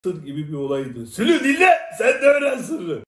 Sır gibi bir olaydı. Sülü dinle, sen de öğren sırrı.